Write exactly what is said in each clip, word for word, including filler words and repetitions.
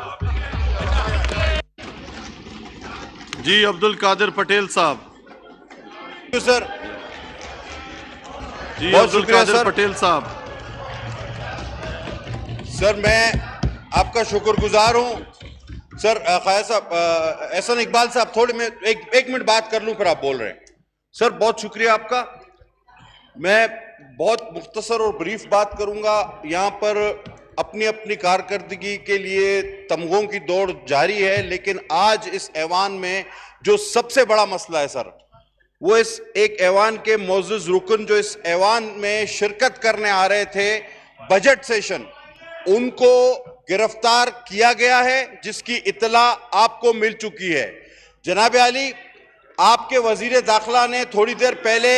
जी Abdul Qadir Patel sahab. Sir जी Abdul Qadir Patel sahab. Sir मैं आपका शुक्रगुजार हूं। सर ख्वाजा साहब, एहसन इकबाल साहब, थोड़ी मैं एक एक मिनट बात कर लूं फिर आप बोल रहे हैं। सर बहुत शुक्रिया आपका। मैं बहुत मुख्तसर और ब्रीफ बात करूंगा। यहाँ पर अपनी अपनी कारकर्दगी के लिए तमगों की दौड़ जारी है, लेकिन आज इस ऐवान में जो सबसे बड़ा मसला है सर, वो इस एक ऐवान के मोअज़्ज़ज़ रुकन जो इस ऐवान में शिरकत करने आ रहे थे बजट सेशन, उनको गिरफ्तार किया गया है, जिसकी इत्तला आपको मिल चुकी है। जनाब आली, आपके वजीर दाखिला ने थोड़ी देर पहले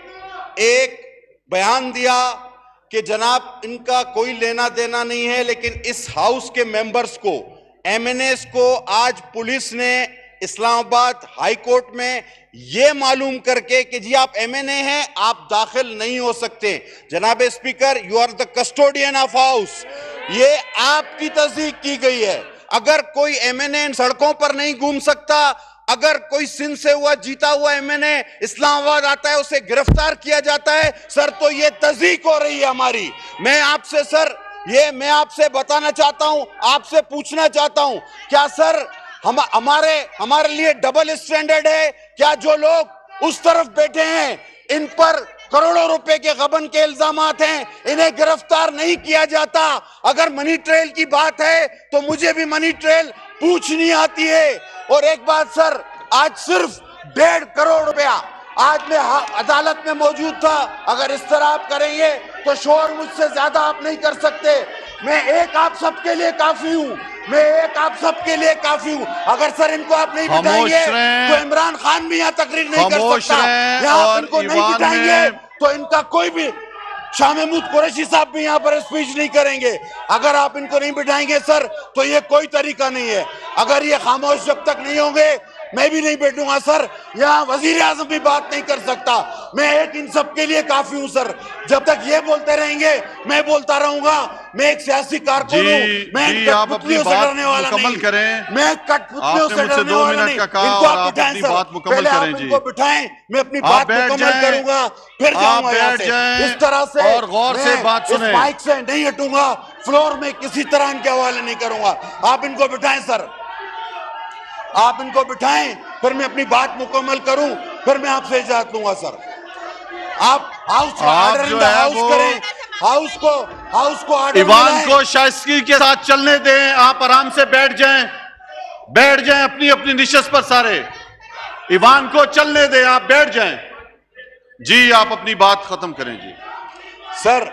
एक बयान दिया कि जनाब इनका कोई लेना देना नहीं है, लेकिन इस हाउस के मेंबर्स को, एमएनएस को आज पुलिस ने इस्लामाबाद हाई कोर्ट में यह मालूम करके कि जी आप एमएनए हैं, आप दाखिल नहीं हो सकते। जनाब speaker, you are the custodian of house, ये आपकी तस्दीक की गई है। अगर कोई एमएनए सड़कों पर नहीं घूम सकता, अगर कोई सिंध से हुआ जीता हुआ एमएनए इस्लामाबाद आता है, उसे गिरफ्तार किया जाता है सर, तो ये तस्दीक हो रही है हमारी। मैं आपसे सर ये मैं आपसे बताना चाहता हूं, आपसे पूछना चाहता हूं, क्या सर हम हमारे हमारे लिए डबल स्टैंडर्ड है क्या? जो लोग उस तरफ बैठे हैं, इन पर करोड़ों रुपए के गबन के इल्जामात हैं, इन्हें गिरफ्तार नहीं किया जाता। अगर मनी ट्रेल की बात है तो मुझे भी मनी ट्रेल पूछनी आती है। और एक बात सर, आज सिर्फ डेढ़ करोड़ रुपया आज मैं अदालत में मौजूद था। अगर इस तरह आप करेंगे तो शोर मुझसे ज्यादा आप नहीं कर सकते। मैं एक आप सबके लिए काफी हूँ, मैं एक आप सबके लिए काफी हूँ। अगर सर इनको आप नहीं बिठाएंगे तो इमरान खान भी यहाँ तकरीर नहीं कर सकता। यहाँ आप इनको नहीं बिठाएंगे तो इनका कोई भी शाह महमूद कुरैशी साहब भी यहाँ पर स्पीच नहीं करेंगे। अगर आप इनको नहीं बिठाएंगे सर तो ये कोई तरीका नहीं है। अगर ये खामोश जब तक नहीं होंगे मैं भी नहीं बैठूंगा सर। यहाँ वजीर आजम भी बात नहीं कर सकता। मैं एक इन सब के लिए काफी हूँ सर। जब तक ये बोलते रहेंगे मैं बोलता रहूंगा। मैं एक सियासी कारकुन हूँ, मैं कठपुतलियों से डरने वाला नहीं। करें। मैं कठपुतलियों से डरने वाला नहीं। इनको आप बिठाएं सर, पहले आप इनको बिठाएं, मैं अपनी बात मुकम्मल करूंगा, फिर जाऊंगा यहाँ से। इस तरह से और गौर से बात सुने, माइक से नहीं हटूंगा, फ्लोर में किसी तरह इनके हवाले नहीं करूंगा। आप इनको बिठाएं सर, आप इनको बिठाएं, फिर मैं अपनी बात मुकम्मल करूं, फिर मैं आपसे इजाजत लूंगा सर। आप हाउस को ऑर्डर इन द हाउस करें, हाउस को हाउस को ऑर्डर। ईवान को शाइस्तगी के साथ चलने दें, आप आराम से बैठ जाएं, बैठ जाएं अपनी अपनी निशस्त पर। सारे ईवान को चलने दें, आप बैठ जाएं। जी आप अपनी बात खत्म करें। जी सर,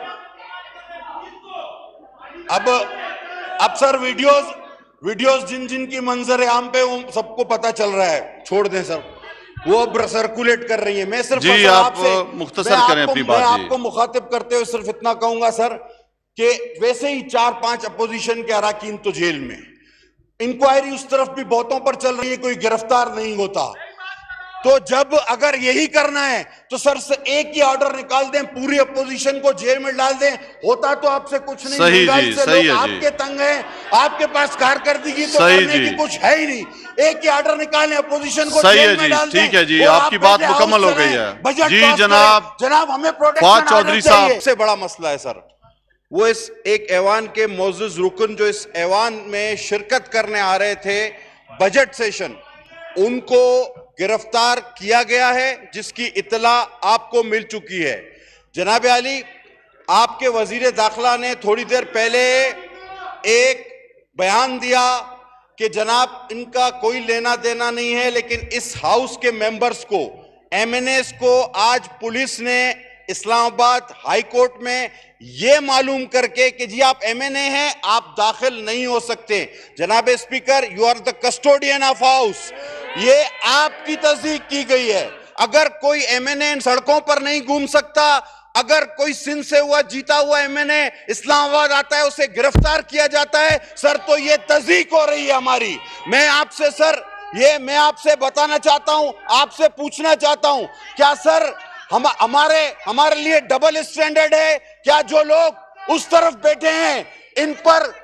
अब अब सर वीडियोस वीडियोस जिन जिन की मंजर आम पे वो सबको पता चल रहा है, छोड़ दें सर, वो अब सर्कुलेट कर रही है। मैं सिर्फ जी आप मुख्तसर करें अपनी बात। मैं आपको मुखातिब करते हुए सिर्फ इतना कहूंगा सर कि वैसे ही चार पांच अपोजिशन के अराकीन तो जेल में, इंक्वायरी उस तरफ भी बहुतों पर चल रही है, कोई गिरफ्तार नहीं होता। तो जब अगर यही करना है तो सर से एक ही ऑर्डर निकाल दें, पूरी अपोजिशन को जेल में डाल दें। होता तो आपसे कुछ नहीं, सही जी, से सही लोग है आपके तंग हैं, आपके पास कारकर्दगी तो करने की कुछ है ही नहीं। एक ही ऑर्डर निकालें, अपोजिशन को जेल में डाल दें। ठीक है जी, आपकी बात मुकम्मल हो गई है। जी जनाब जनाब हमें फवाद चौधरी साहब। सबसे बड़ा मसला है सर, वो इस एक ऐवान के मोअज़्ज़ज़ रुकन जो इस ऐवान में शिरकत करने आ रहे थे बजट सेशन, उनको गिरफ्तार किया गया है, जिसकी इत्तला आपको मिल चुकी है। जनाब आली, आपके वजीर दाखिला ने थोड़ी देर पहले एक बयान दिया कि जनाब इनका कोई लेना देना नहीं है, लेकिन इस हाउस के मेंबर्स को, एमएनएस को आज पुलिस ने इस्लामाबाद हाई कोर्ट में यह मालूम करके कि जी आप एमएनए हैं, आप दाखिल नहीं हो सकते। जनाब speaker, you are the custodian of house, ये आपकी तस्दीक की गई है। अगर कोई एमएनए सड़कों पर नहीं घूम सकता, अगर कोई सिंध से हुआ जीता हुआ एमएनए इस्लामाबाद आता है, उसे गिरफ्तार किया जाता है सर, तो ये तस्दीक हो रही है हमारी। मैं आपसे सर ये मैं आपसे बताना चाहता हूं, आपसे पूछना चाहता हूं, क्या सर हम हमारे हमारे लिए डबल स्टैंडर्ड है क्या? जो लोग उस तरफ बैठे हैं, इन पर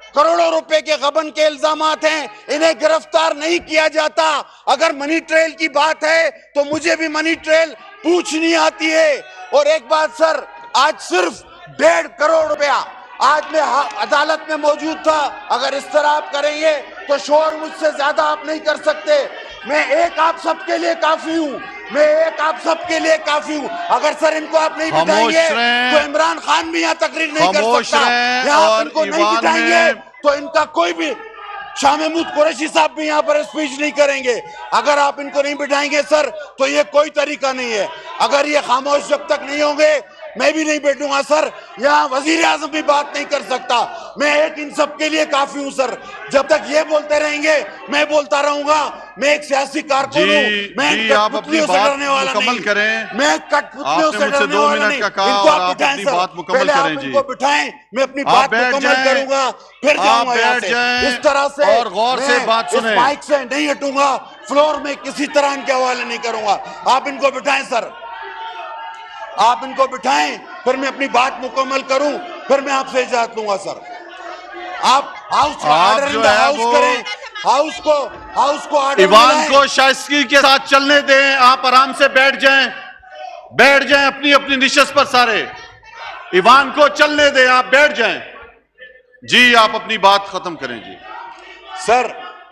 करोड़ों रुपए के गबन के इल्जामात हैं, इन्हें गिरफ्तार नहीं किया जाता। अगर मनी ट्रेल की बात है तो मुझे भी मनी ट्रेल पूछनी आती है। और एक बात सर, आज सिर्फ डेढ़ करोड़ रुपया आज मैं अदालत में मौजूद था। अगर इस तरह आप करेंगे तो शोर मुझसे ज्यादा आप नहीं कर सकते। मैं एक आप सबके लिए काफी हूँ, मैं एक आप सबके लिए काफी हूँ। अगर सर इनको आप नहीं बिठाएंगे तो इमरान खान भी यहाँ तकरीर नहीं कर सकता। यहाँ आप इनको नहीं बिठाएंगे तो इनका कोई भी शाह महमूद कुरैशी साहब भी यहाँ पर स्पीच नहीं करेंगे। अगर आप इनको नहीं बिठाएंगे सर तो ये कोई तरीका नहीं है। अगर ये खामोश जब तक नहीं होंगे मैं भी नहीं बैठूंगा सर। यहाँ वजीर आजम भी बात नहीं कर सकता। मैं एक इन सब के लिए काफी हूँ सर। जब तक ये बोलते रहेंगे मैं बोलता रहूंगा। मैं एक सियासी कारकुन हूँ, मैं कठपुतलियों से डरने वाला नहीं। करें। मैं कठपुतलियों से डरने वाला नहीं। इनको आप बिठाएं सर, पहले आप इनको बिठाएं, मैं अपनी बात मुकम्मल करूंगा फिर जाऊंगा यहाँ से। इस तरह से और गौर से बात सुने, माइक से नहीं हटूंगा, फ्लोर में किसी तरह इनके हवाले नहीं करूंगा। आप इनको बिठाएं सर, आप इनको बिठाएं, फिर मैं अपनी बात मुकम्मल करूं, फिर मैं आपसे इजाजत लूंगा सर। आप हाउस को ऑर्डर इन द हाउस करें, हाउस को हाउस को ऑर्डर। ईवान को शाइस्तगी के साथ चलने दें। आप आराम से बैठ जाएं, बैठ जाएं अपनी अपनी निशस्त पर सारे। ईवान को चलने दें, आप बैठ जाएं। जी आप अपनी बात खत्म करें जी। सर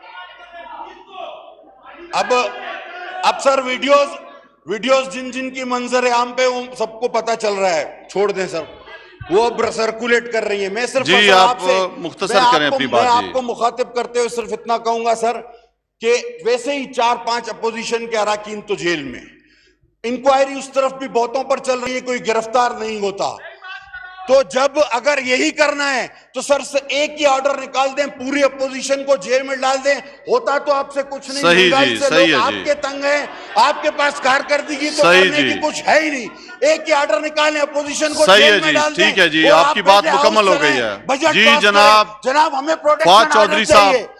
अब अब सर वीडियोस वीडियोस जिन जिन की मंजर आम पे वो सबको पता चल रहा है, छोड़ दें सर, वो अब सर्कुलेट कर रही है। मैं सिर्फ जी आप मुख्तसर करें अपनी बात। मैं आपको मुखातिब करते हुए सिर्फ इतना कहूंगा सर कि वैसे ही चार पांच अपोजिशन के अराकीन तो जेल में, इंक्वायरी उस तरफ भी बहुतों पर चल रही है, कोई गिरफ्तार नहीं होता। तो जब अगर यही करना है तो सर से एक ही ऑर्डर निकाल दें, पूरी अपोजिशन को जेल में डाल दें। होता तो आपसे कुछ नहीं, सही जी, से सही लोग है आपके तंग हैं, आपके पास कारकर्दगी तो करने की कुछ है ही नहीं। एक ही ऑर्डर निकालें, अपोजिशन को जेल में डाल दें। ठीक है जी, आपकी बात मुकम्मल हो गई है। जी जनाब जनाब हमें प्रोटेक्शन फवाद चौधरी साहब